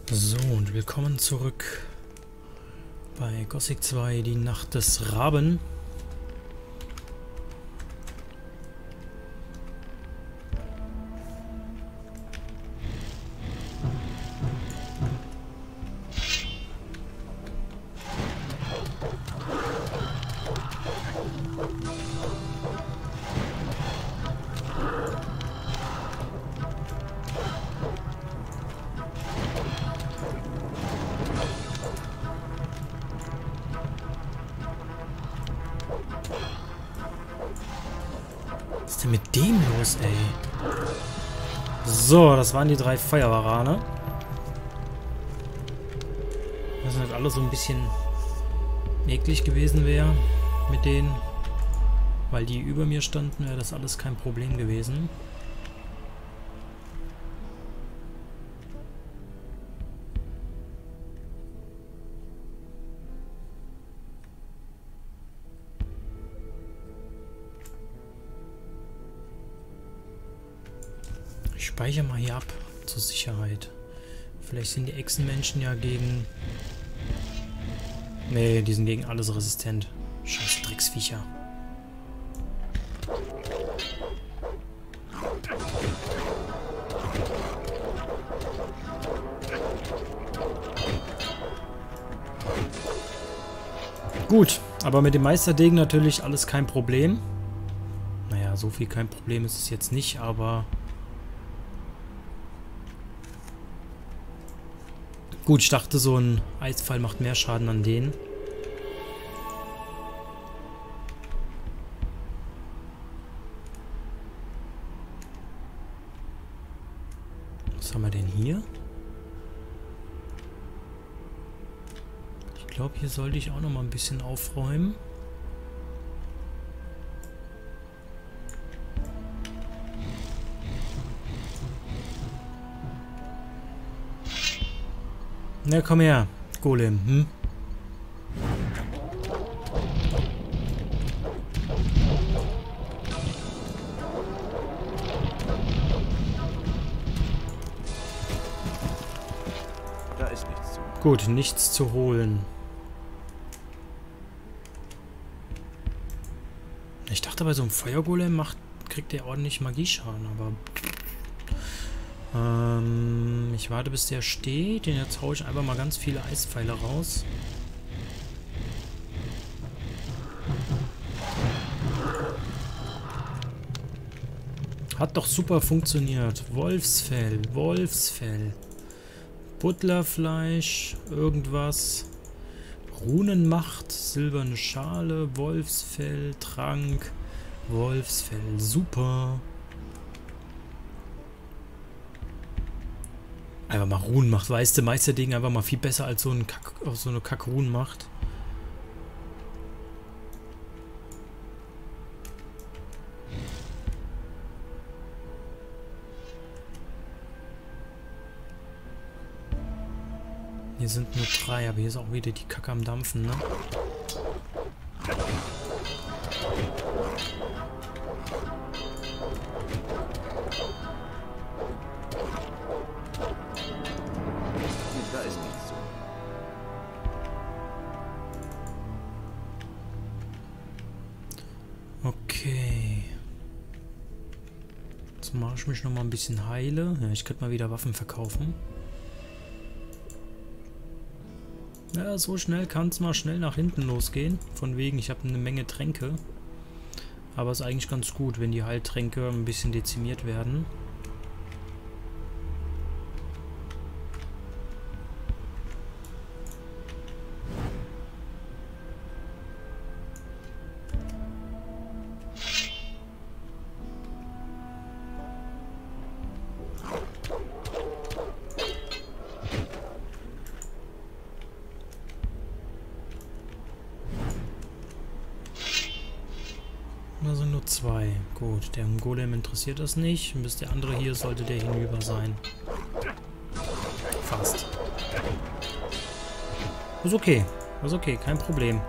So, und willkommen zurück bei Gothic 2, die Nacht des Raben. Was ist denn mit dem los, ey? So, das waren die 3 Feuerwarane. Das sind halt alle so ein bisschen eklig gewesen wäre mit denen. Weil die über mir standen, wäre das alles kein Problem gewesen. Ich speichere mal hier ab, zur Sicherheit. Vielleicht sind die Echsenmenschen ja gegen... Nee, die sind gegen alles resistent. Scheiß Drecksviecher. Gut, aber mit dem Meisterdegen natürlich alles kein Problem. Naja, so viel kein Problem ist es jetzt nicht, aber... Gut, ich dachte, so ein Eisfall macht mehr Schaden an denen. Was haben wir denn hier? Ich glaube, hier sollte ich auch noch mal ein bisschen aufräumen. Na, komm her, Golem, hm? Da ist nichts zu. Gut, nichts zu holen. Ich dachte, bei so einem Feuergolem kriegt der ordentlich Magieschaden, aber... ich warte, bis der steht. Und jetzt haue ich einfach mal ganz viele Eispfeile raus. Hat doch super funktioniert. Wolfsfell, Wolfsfell. Butlerfleisch, irgendwas. Runenmacht, silberne Schale, Wolfsfell, Trank, Wolfsfell, super. Einfach mal Runenmacht, weißt du, Meisterdegen einfach mal viel besser als so eine Kack-Runenmacht. Hier sind nur 3, aber hier ist auch wieder die Kacke am Dampfen, ne? Da ist nichts zu. Okay. Jetzt mache ich mich noch mal ein bisschen heile. Ja, ich könnte mal wieder Waffen verkaufen. Ja, so schnell kann es mal schnell nach hinten losgehen. Von wegen, ich habe eine Menge Tränke. Aber es ist eigentlich ganz gut, wenn die Heiltränke ein bisschen dezimiert werden. Da sind nur 2. Gut, der Golem interessiert das nicht. Bis der andere hier sollte der hinüber sein. Fast. Ist okay. Ist okay, kein Problem.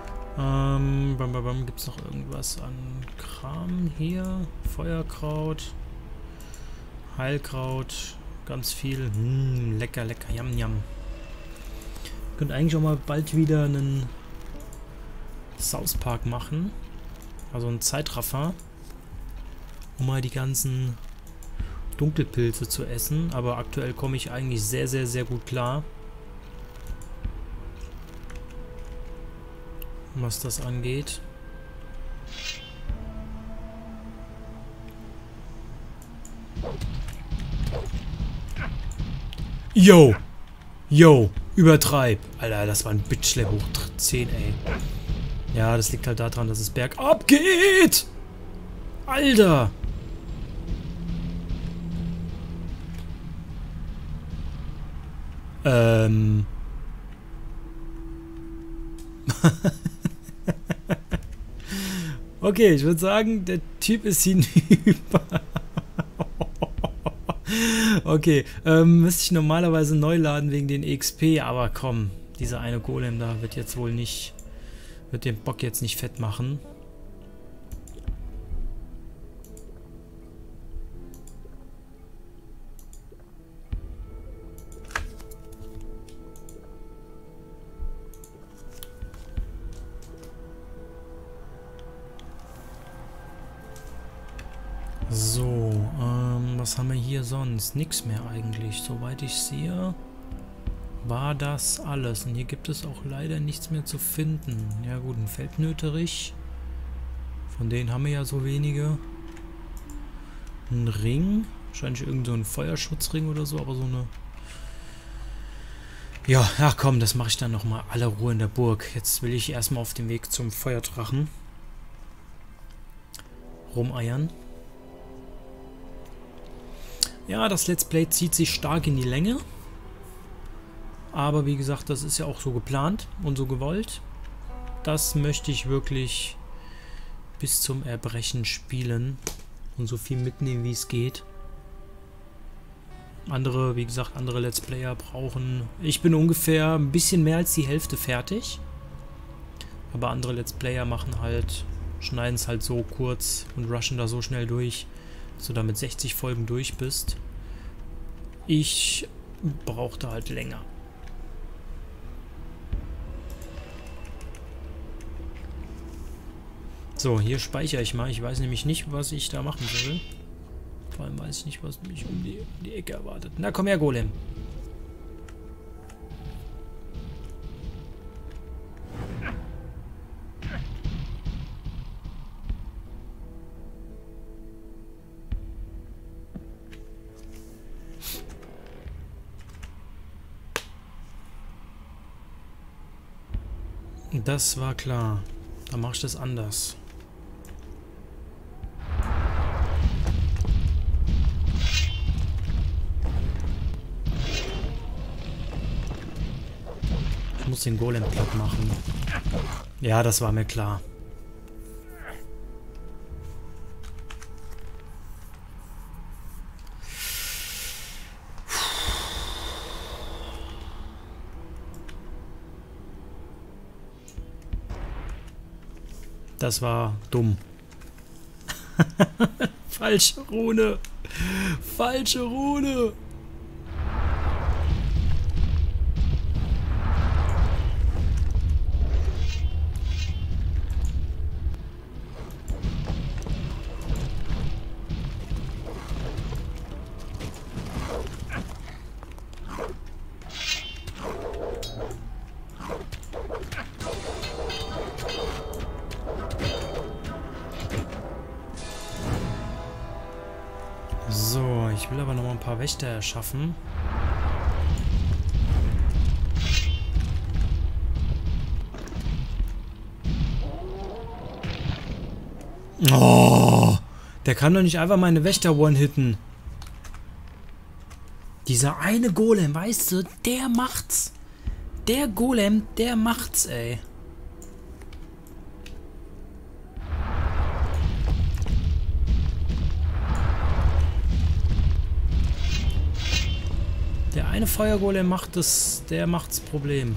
Gibt es noch irgendwas an Kram hier? Feuerkraut. Heilkraut. ganz viel. Lecker, lecker, yam, yam. Könnt eigentlich auch mal bald wieder einen South Park machen. Also einen Zeitraffer. Um mal die ganzen Dunkelpilze zu essen. Aber aktuell komme ich eigentlich sehr, sehr, sehr gut klar. Was das angeht. Yo! Yo! Übertreib! Alter, das war ein Bitchslap hoch 10, ey. Ja, das liegt halt daran, dass es bergab geht! Alter! Okay, ich würde sagen, der Typ ist hinüber. Okay, müsste ich normalerweise neu laden wegen den XP, aber komm, dieser eine Golem da wird jetzt wohl nicht, wird den Bock jetzt nicht fett machen. So, was haben wir hier sonst? Nix mehr eigentlich. Soweit ich sehe, war das alles. Und hier gibt es auch leider nichts mehr zu finden. Ja gut, ein Feldnöterich. Von denen haben wir ja so wenige. Ein Ring. Wahrscheinlich irgend so ein Feuerschutzring oder so, aber so eine... Ja, ach komm, das mache ich dann nochmal. Alle Ruhe in der Burg. Jetzt will ich erstmal auf dem Weg zum Feuerdrachen rumeiern. Ja, das Let's Play zieht sich stark in die Länge. Aber wie gesagt, das ist ja auch so geplant und so gewollt. Das möchte ich wirklich bis zum Erbrechen spielen und so viel mitnehmen, wie es geht. Andere, wie gesagt, andere Let's Player brauchen... Ich bin ungefähr ein bisschen mehr als die Hälfte fertig. Aber andere Let's Player machen halt, schneiden es halt so kurz und rushen da so schnell durch, dass du da mit 60 Folgen durch bist. Ich brauchte halt länger. So, hier speichere ich mal. Ich weiß nämlich nicht, was ich da machen soll. Vor allem weiß ich nicht, was mich um die Ecke erwartet. Na komm her, Golem. Das war klar. Dann mach ich das anders. Ich muss den Golem platt machen. Ja, das war mir klar. Das war dumm. Falsche Rune. Falsche Rune. So, ich will aber noch mal ein paar Wächter erschaffen. Oh, der kann doch nicht einfach meine Wächter one-hitten. Dieser eine Golem, weißt du, der macht's. Der Golem, der macht's, ey. Der eine Feuergolem macht das, der macht's Problem.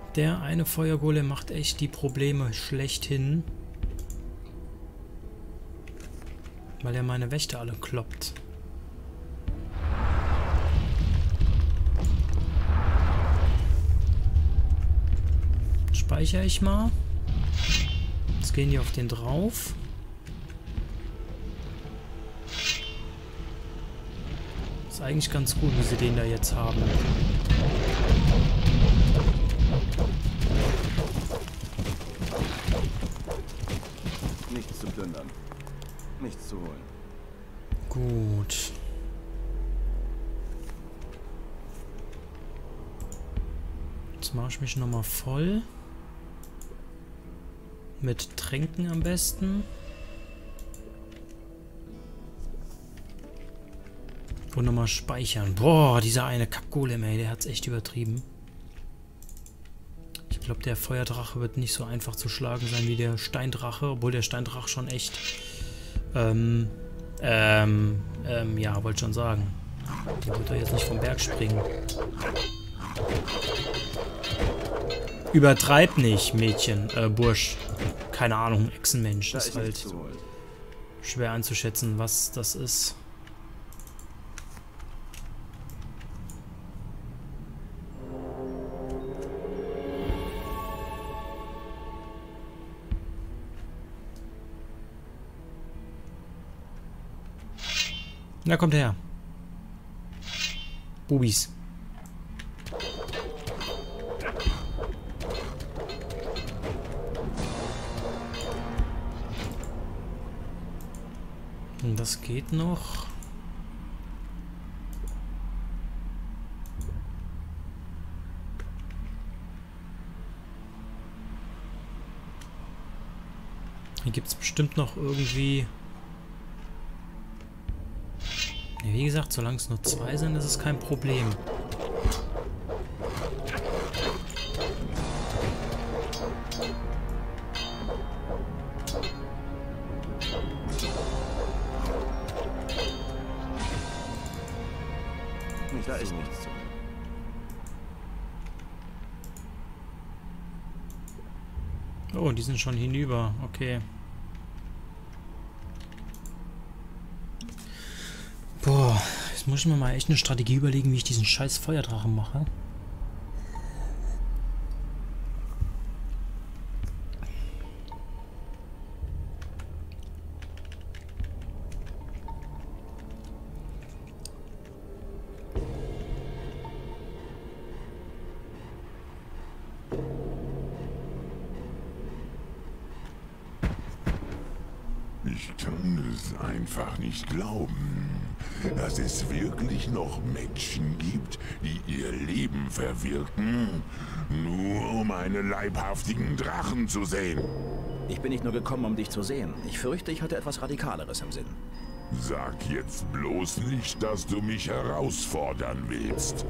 Der eine Feuergolem macht echt die Probleme schlechthin. Weil er meine Wächter alle kloppt. Speichere ich mal. Jetzt gehen die auf den drauf. Ist eigentlich ganz gut, wie sie den da jetzt haben. Nichts zu plündern. Nichts zu holen. Gut. Jetzt mache ich mich nochmal voll. Mit Tränken am besten. Und nochmal speichern. Boah, dieser eine Kackgolem, ey, der hat's echt übertrieben. Ich glaube, der Feuerdrache wird nicht so einfach zu schlagen sein wie der Steindrache, obwohl der Steindrache schon echt... ja, wollte schon sagen. Der wird doch jetzt nicht vom Berg springen. Übertreib nicht, Mädchen, Bursch. Keine Ahnung, Echsenmensch. Ist halt schwer einzuschätzen, was das ist. Na, kommt her. Bubis. Das geht noch. Hier gibt es bestimmt noch irgendwie... Ja, wie gesagt, solange es nur 2 sind, ist es kein Problem. Da ist nichts zu. Oh, die sind schon hinüber. Okay. Boah, jetzt muss ich mir mal echt eine Strategie überlegen, wie ich diesen scheiß Feuerdrachen mache. Ich kann es einfach nicht glauben, dass es wirklich noch Menschen gibt, die ihr Leben verwirken, nur um einen leibhaftigen Drachen zu sehen. Ich bin nicht nur gekommen, um dich zu sehen. Ich fürchte, ich hatte etwas Radikaleres im Sinn. Sag jetzt bloß nicht, dass du mich herausfordern willst.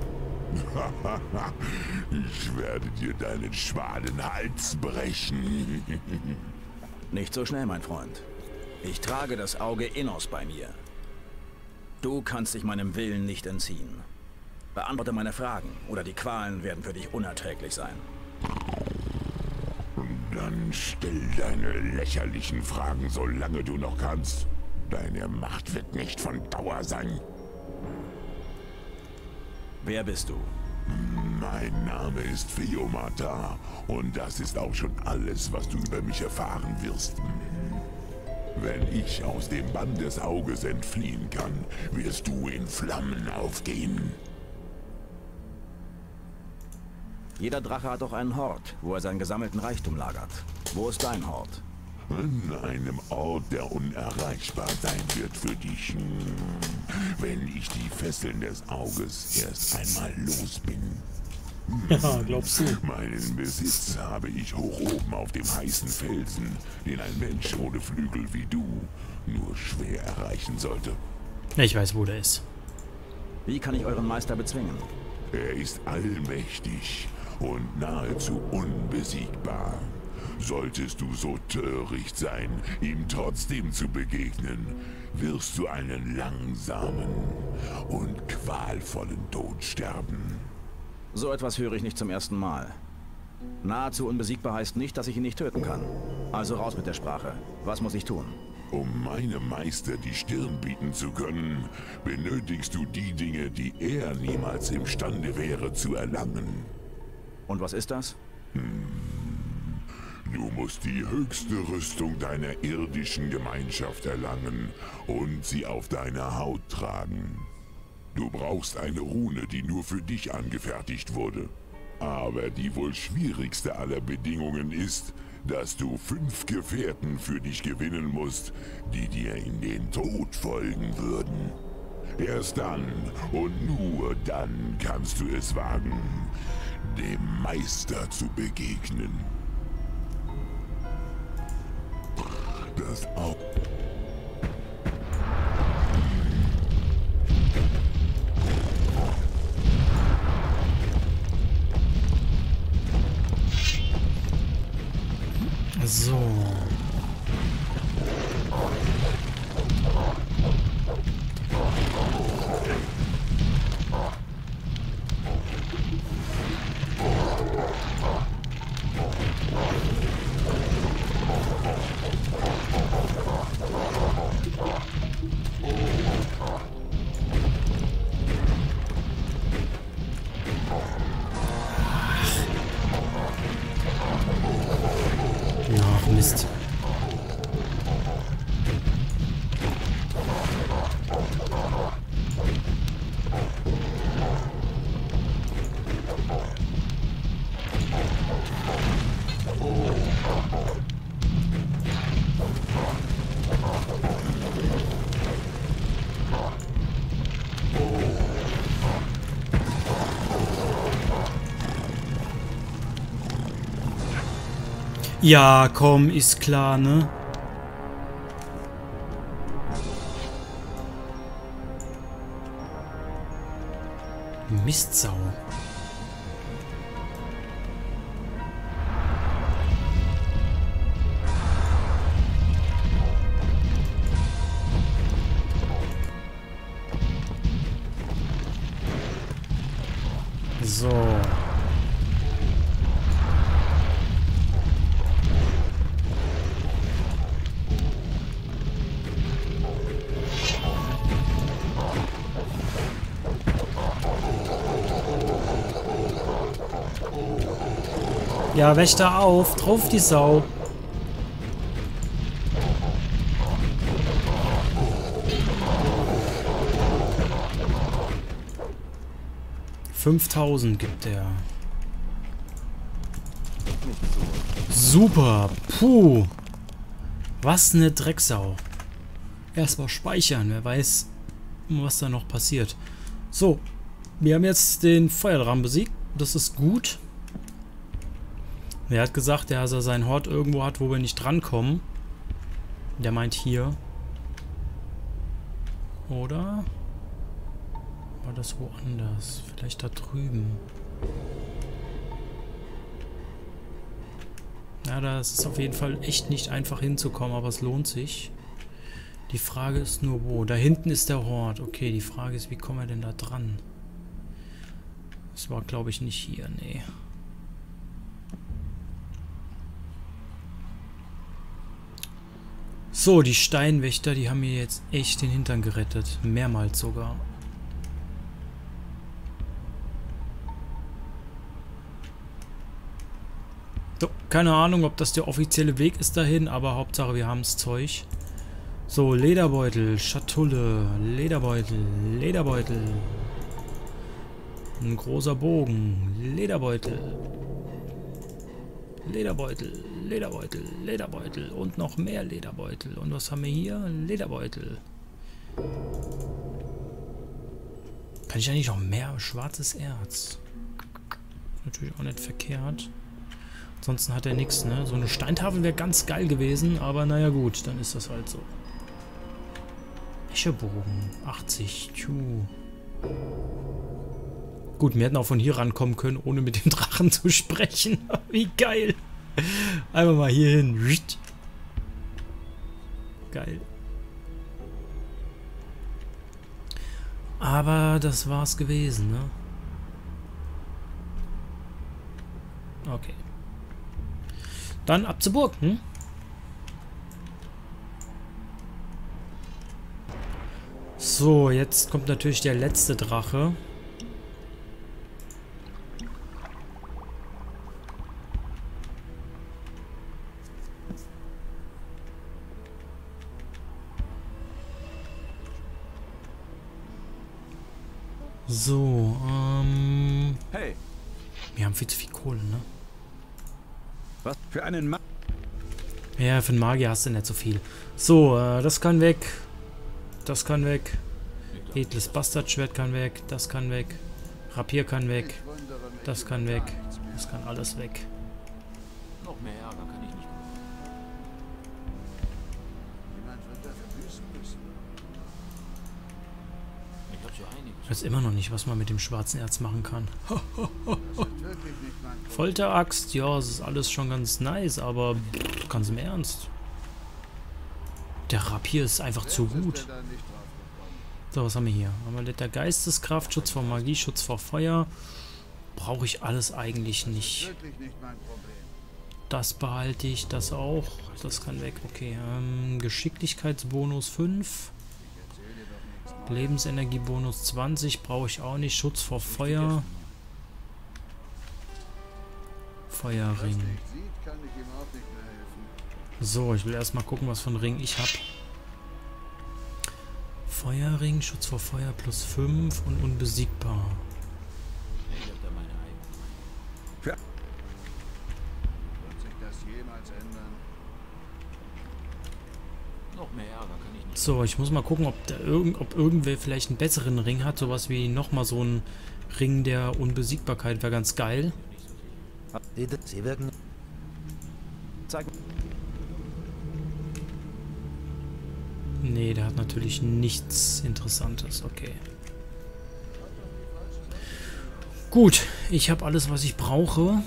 Ich werde dir deinen schmalen Hals brechen. Nicht so schnell, mein Freund. Ich trage das Auge Innos bei mir. Du kannst dich meinem Willen nicht entziehen. Beantworte meine Fragen, oder die Qualen werden für dich unerträglich sein. Dann stell deine lächerlichen Fragen, solange du noch kannst. Deine Macht wird nicht von Dauer sein. Wer bist du? Mein Name ist Feomata und das ist auch schon alles, was du über mich erfahren wirst. Wenn ich aus dem Bann des Auges entfliehen kann, wirst du in Flammen aufgehen. Jeder Drache hat doch einen Hort, wo er seinen gesammelten Reichtum lagert. Wo ist dein Hort? An einem Ort, der unerreichbar sein wird für dich. Wenn ich die Fesseln des Auges erst einmal los bin. Ja, glaubst du? Meinen Besitz habe ich hoch oben auf dem heißen Felsen, den ein Mensch ohne Flügel wie du nur schwer erreichen sollte. Ich weiß, wo der ist. Wie kann ich euren Meister bezwingen? Er ist allmächtig und nahezu unbesiegbar. Solltest du so töricht sein, ihm trotzdem zu begegnen, wirst du einen langsamen und qualvollen Tod sterben. So etwas höre ich nicht zum ersten Mal. Nahezu unbesiegbar heißt nicht, dass ich ihn nicht töten kann. Also raus mit der Sprache. Was muss ich tun? Um meinem Meister die Stirn bieten zu können, benötigst du die Dinge, die er niemals imstande wäre zu erlangen. Und was ist das? Du musst die höchste Rüstung deiner irdischen Gemeinschaft erlangen und sie auf deiner Haut tragen. Du brauchst eine Rune, die nur für dich angefertigt wurde. Aber die wohl schwierigste aller Bedingungen ist, dass du 5 Gefährten für dich gewinnen musst, die dir in den Tod folgen würden. Erst dann und nur dann kannst du es wagen, dem Meister zu begegnen. Das auch. So. Ach, Mist. Ja, komm, ist klar, ne? Mistsau. So. Ja, Wächter auf, drauf die Sau. $5.000 gibt er. Super. Puh. Was eine Drecksau. Erstmal speichern. Wer weiß, was da noch passiert. So. Wir haben jetzt den Feuerdrachen besiegt. Das ist gut. Er hat gesagt, dass er seinen Hort irgendwo hat, wo wir nicht drankommen. Der meint hier. Oder? War das woanders? Vielleicht da drüben. Ja, das ist auf jeden Fall echt nicht einfach hinzukommen, aber es lohnt sich. Die Frage ist nur wo. Da hinten ist der Hort. Okay, die Frage ist, wie kommen wir denn da dran? Das war, glaube ich, nicht hier. Nee. So, die Steinwächter, die haben mir jetzt echt den Hintern gerettet. Mehrmals sogar. So, keine Ahnung, ob das der offizielle Weg ist dahin, aber Hauptsache wir haben das Zeug. So, Lederbeutel, Schatulle, Lederbeutel, Lederbeutel. Ein großer Bogen, Lederbeutel. Lederbeutel, Lederbeutel, Lederbeutel und noch mehr Lederbeutel. Und was haben wir hier? Lederbeutel. Kann ich eigentlich noch mehr schwarzes Erz? Natürlich auch nicht verkehrt. Ansonsten hat er nichts, ne? So eine Steintafel wäre ganz geil gewesen, aber naja gut, dann ist das halt so. Eschebogen, 80, Gut, wir hätten auch von hier rankommen können, ohne mit dem Drachen zu sprechen. Wie geil. Einfach mal hier hin. Geil. Aber das war's gewesen, ne? Okay. Dann ab zur Burg, hm? So, jetzt kommt natürlich der letzte Drache. So, Hey, wir haben viel zu viel Kohle, ne? was für einen Mann? Ja, für einen Magier hast du nicht so viel. So, das kann weg. Das kann weg. Edles Bastardschwert kann weg. Das kann weg. Rapier kann weg. Das kann weg. Das kann alles weg. Noch mehr Ärger kann ich nicht machen. Jemand wird dafür büßen müssen. Ich hab so einiges. Ich weiß immer noch nicht, was man mit dem schwarzen Erz machen kann. Folteraxt, ja, es ist alles schon ganz nice, aber ganz im Ernst. Der Rapier ist einfach zu gut. So, was haben wir hier? Amulett der Geisteskraft, Schutz vor Magie, Schutz vor Feuer. Brauche ich alles eigentlich nicht. Das behalte ich, das auch. Das kann weg, okay. Geschicklichkeitsbonus 5. Lebensenergiebonus 20 brauche ich auch nicht. Schutz vor Feuer. Feuerring. So, ich will erstmal gucken, was für ein Ring ich habe. Feuerring, Schutz vor Feuer plus 5 und unbesiegbar. Ich hab da meine eigene Meinung. Ja. Wird sich das jemals ändern? Noch mehr Ärger kann ich nicht. So, ich muss mal gucken, ob irgendwer vielleicht einen besseren Ring hat. Sowas wie nochmal so ein Ring der Unbesiegbarkeit wäre ganz geil. Sie wirken... Zeig mir. Nee, der hat natürlich nichts Interessantes. Okay. Gut, ich habe alles, was ich brauche.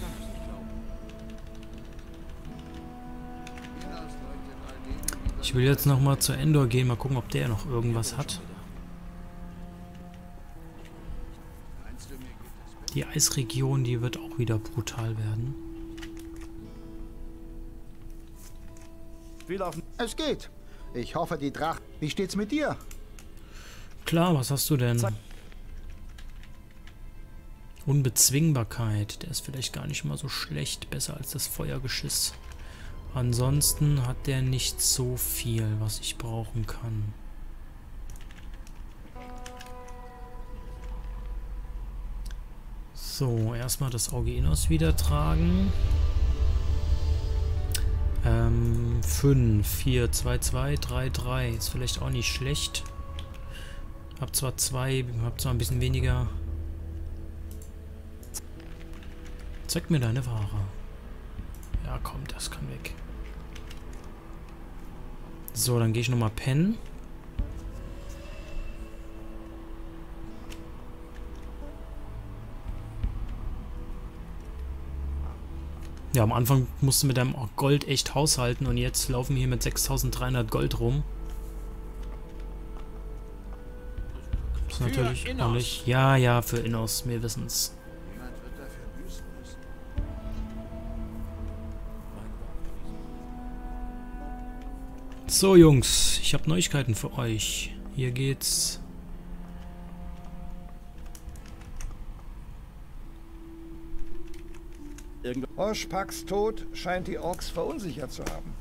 Ich will jetzt nochmal zu Endor gehen, mal gucken, ob der noch irgendwas hat. Die Eisregion, die wird auch wieder brutal werden. Es geht. Ich hoffe, die Drache... Wie steht's mit dir? Klar, was hast du denn? Unbezwingbarkeit, der ist vielleicht gar nicht mal so schlecht, besser als das Feuergeschiss. Ansonsten hat der nicht so viel, was ich brauchen kann. So, erstmal das Auge Innos wieder tragen. 5, 4, 2, 2, 3, 3. Ist vielleicht auch nicht schlecht. Hab zwar 2, hab zwar ein bisschen weniger. Zeig mir deine Ware. Ja, komm, das kann weg. So, dann gehe ich nochmal pennen. Ja, am Anfang musst du mit deinem Gold echt haushalten und jetzt laufen wir hier mit 6300 Gold rum. Das ist natürlich auch nicht. Ja, ja, für Innos, wir wissen's. Jemand wird dafür büßen müssen. So, Jungs, ich habe Neuigkeiten für euch. Hier geht's. Oshpaks Tod scheint die Orks verunsichert zu haben.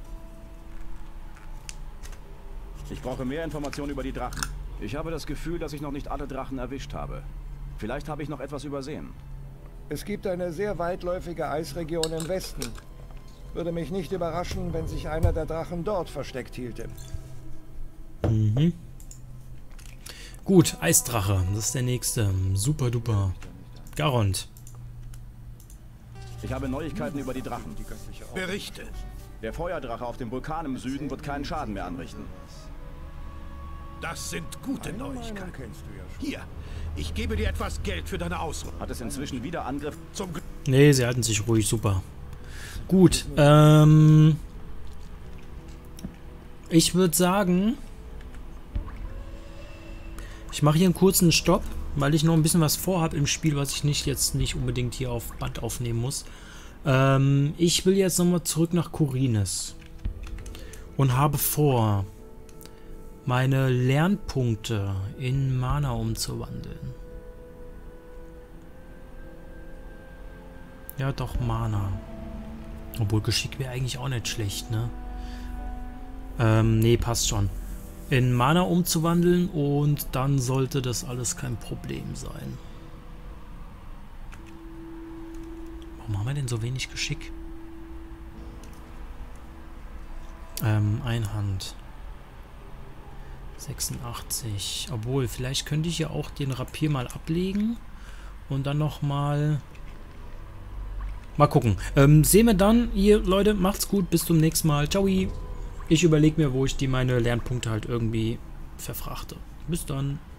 Ich brauche mehr Informationen über die Drachen. Ich habe das Gefühl, dass ich noch nicht alle Drachen erwischt habe. Vielleicht habe ich noch etwas übersehen. Es gibt eine sehr weitläufige Eisregion im Westen. Würde mich nicht überraschen, wenn sich einer der Drachen dort versteckt hielte. Mhm. Gut, Eisdrache, das ist der nächste. Super duper. Garond. Ich habe Neuigkeiten über die Drachen. Berichte. Der Feuerdrache auf dem Vulkan im Süden wird keinen Schaden mehr anrichten. Das sind gute Eine Meinung Neuigkeiten. kennst du ja schon. Hier, ich gebe dir etwas Geld für deine Ausrüstung. Hat es inzwischen wieder Angriff? Zum Glück. Nee, sie halten sich ruhig, super. Gut, ich würde sagen, ich mache hier einen kurzen Stopp, weil ich noch ein bisschen was vorhabe im Spiel, was ich jetzt nicht unbedingt hier auf Band aufnehmen muss. Ich will jetzt nochmal zurück nach Khorinis. Und habe vor, meine Lernpunkte in Mana umzuwandeln. Ja, doch, Mana. Obwohl Geschick wäre eigentlich auch nicht schlecht, ne? Nee, passt schon. In Mana umzuwandeln und dann sollte das alles kein Problem sein. Warum haben wir denn so wenig Geschick? Einhand. 86. Obwohl, vielleicht könnte ich ja auch den Rapier mal ablegen und dann nochmal... Mal gucken. Sehen wir dann. Ihr Leute, macht's gut. Bis zum nächsten Mal. Ciao. Ich überlege mir, wo ich meine Lernpunkte halt irgendwie verfrachte. Bis dann.